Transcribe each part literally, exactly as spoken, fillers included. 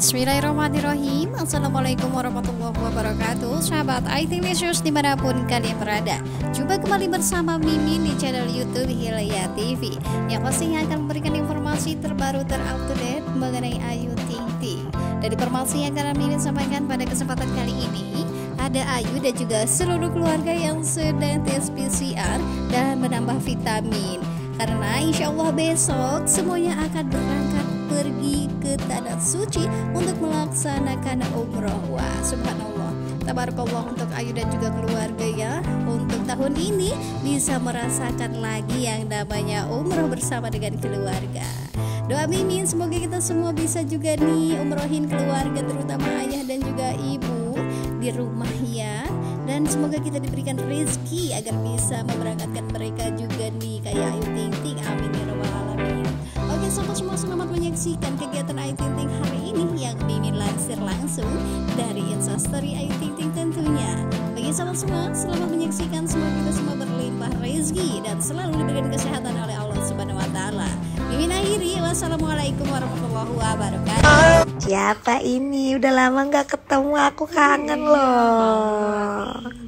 Bismillahirrahmanirrahim. Assalamualaikum warahmatullahi wabarakatuh. Sahabat I T News dimanapun kalian berada, jumpa kembali bersama Mimin di channel YouTube Hilya T V yang pastinya akan memberikan informasi terbaru terupdate mengenai Ayu Ting Ting. Dari informasi yang akan Mimin sampaikan pada kesempatan kali ini, ada Ayu dan juga seluruh keluarga yang sedang tes P C R dan menambah vitamin, karena insya Allah besok semuanya akan berangkat pergi ke tanah suci untuk melaksanakan umroh. Wah, subhanallah, tabarakallah untuk Ayu dan juga keluarga ya, untuk tahun ini bisa merasakan lagi yang namanya umroh bersama dengan keluarga. Doa Mimin semoga kita semua bisa juga nih umrohin keluarga, terutama ayah dan juga ibu di rumah ya, dan semoga kita diberikan rezeki agar bisa memberangkatkan mereka juga nih kayak Ayu Ting Ting. Amin ya rabbal alamin. Oke, sahabat semua, selamat menyaksikan kegiatan Ayu Ting Ting hari ini yang Mimin lansir langsung dari Instastory Ayu Ting Ting tentunya. Bagi sahabat semua, selamat menyaksikan, semoga kita semua berlimpah rezeki dan selalu diberikan kesehatan oleh Allah Subhanahu wa taala. Mimin akhiri, wassalamualaikum warahmatullahi wabarakatuh. Siapa ini? Udah lama gak ketemu, aku kangen loh.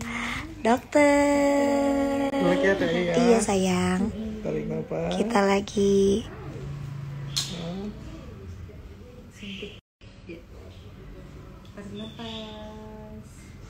Dokter. Ya. Iya sayang. Tarik nafas. Kita lagi Tarik nafas.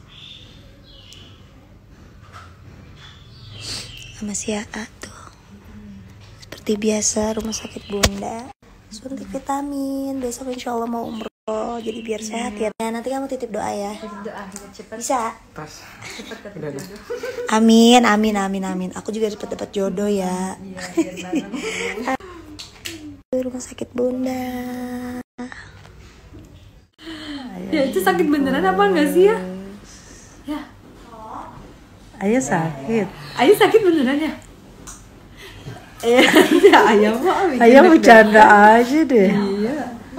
sama si Aa tuh. Seperti biasa rumah sakit Bunda, suntik vitamin. Besok insya Allah mau umroh, jadi biar sehat ya. Nah, nanti kamu titip doa ya. Titip doa cepet. Bisa? Tas. Cepet dapat Udah, jodoh. Amin, amin, amin, amin. Aku juga cepet dapat jodoh ya. Iya, biar bareng. Rumah sakit Bunda. Ya itu sakit beneran apa enggak sih ya? Ya. Ayah sakit. Ayu sakit beneran ya? Eh, ya ayam mah. Ayah bercanda aja deh. Iya.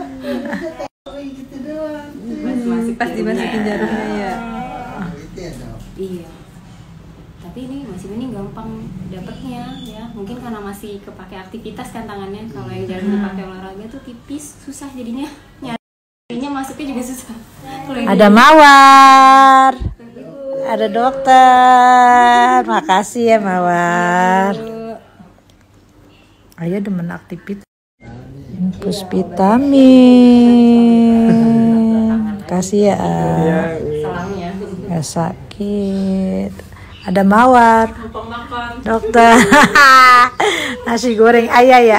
Masih masih pas dimasukin jarumnya ya. Iya. Tapi ini masih ini gampang dapetnya ya. Mungkin karena masih kepake aktivitas kan tangannya. Kalau yang jarang dipakai olahraga tuh tipis, susah jadinya. Nyarinya masuknya juga susah. Ada mawar. Ada dokter. Makasih ya mawar. Ayah demen aktivitas. Infus vitamin. Kasih ya. Salangnya. Gak sakit. Ada mawar. Makan. Dokter. Nasi goreng ayah ya.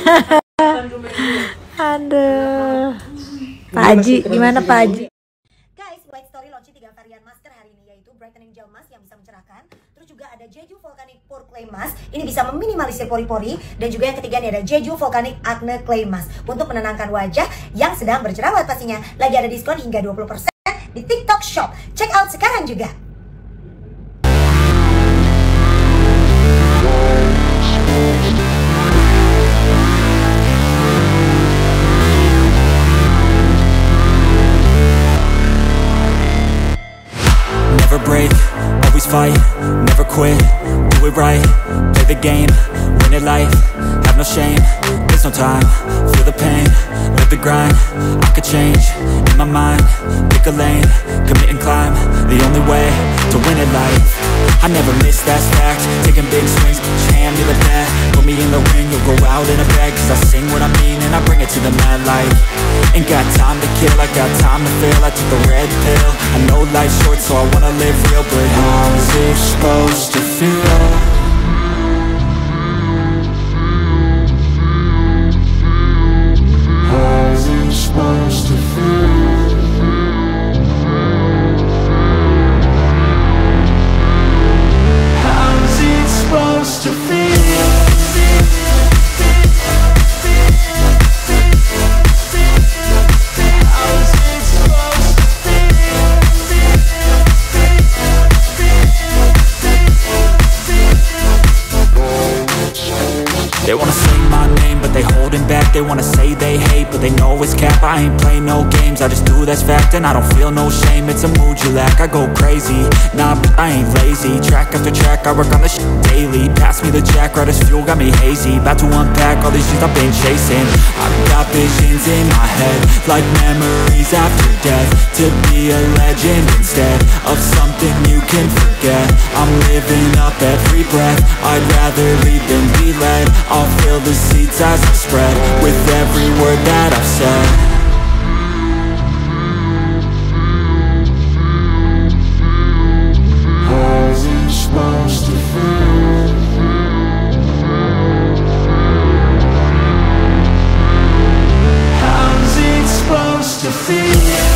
Aduh. Pak Haji, gimana Pak Haji? Guys, White Story launching tiga varian masker hari ini, yaitu Brightening Gel Mask yang bisa mencerahkan. Terus juga ada Jeju Volcanic Pore Clay Mask, ini bisa meminimalisir pori-pori. Dan juga yang ketiga ini ada Jeju Volcanic Acne Clay Mask untuk menenangkan wajah yang sedang berjerawat pastinya. Lagi ada diskon hingga dua puluh persen di TikTok Shop. Check out sekarang juga. Never break, always fight, never quit, do it right, play the game, win it life, have no shame, there's no time, feel the pain, live the grind, I could change, in my mind, pick a lane, commit and climb, the only way to win it life, I never miss, that's fact, taking big swings, hand me the bat, put me in the ring, you'll go out in a bag, cause I sing what I mean and I bring it to the mad light, ain't got time to kill, I got time to feel, I took the red pill, I know life's short so I wanna live real, but how's it supposed to feel? How's it supposed to feel? How's it supposed to feel? How's it supposed to feel? They wanna say they hate, but they know it's cap. I ain't play no games, I just do that's fact. And I don't feel no shame, it's a mood you lack. I go crazy, nah, but I ain't lazy. Track after track, I work on this shit daily. Pass me the jack, right as fuel, got me hazy. About to unpack all these shit I've been chasing. I've got visions in my head, like memories after death. To be a legend instead of something you can forget. I'm living up every breath, I'd rather lead than be led. I'll fill the seats as I spread, with every word that I've said. How's it supposed to feel? How's it supposed to feel?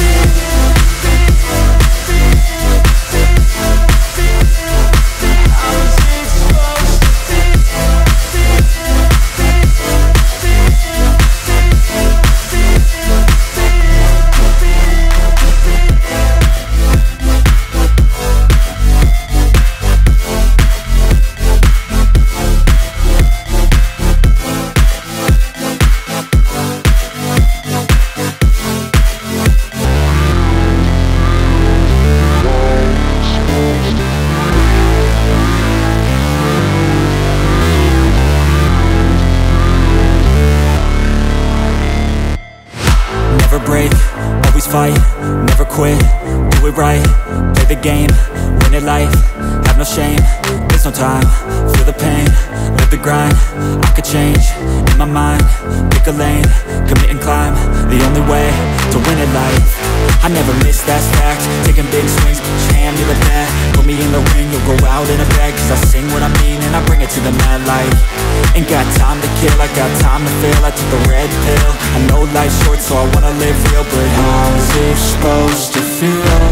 Never break, always fight, never quit, do it right, play the game, win it life, have no shame, there's no time, feel the pain, live the grind, I could change, in my mind, pick a lane, commit and climb, the only way to win it life. I never miss, that's fact, taking big swings, hand me the bat, put me in the ring, you'll go out in a bag, cause I sing what I mean and I bring it to the mad light. Ain't got time to kill, I got time to feel, I took the red pill, I know life's short so I wanna live real, but how's it supposed to feel?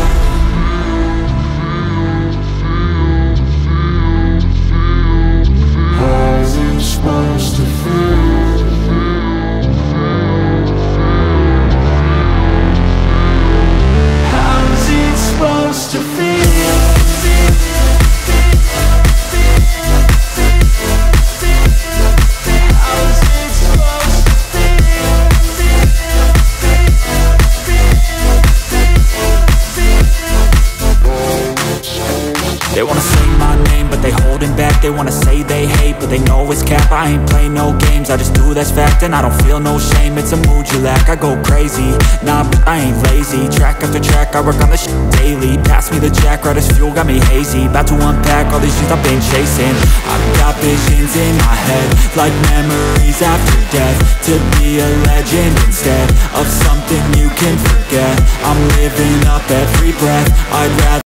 How's it supposed to feel? How's it supposed to feel? They wanna say my name, but they holding back. They wanna say they hate, but they know it's cap. I ain't play no games, I just do that's fact. And I don't feel no shame, it's a mood you lack. I go crazy, nah, but I ain't lazy. Track after track, I work on this shit daily. Pass me the jack, right as fuel, got me hazy. About to unpack all these shit I've been chasing. I've got visions in my head, like memories after death. To be a legend instead of something you can forget. I'm living up every breath, I'd rather